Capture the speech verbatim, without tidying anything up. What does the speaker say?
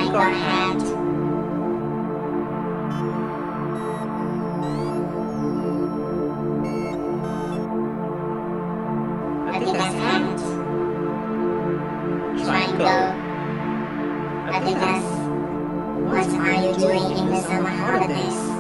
shake our hand. Athina's hand. Triangle. Athina's, what are you doing in the summer holidays?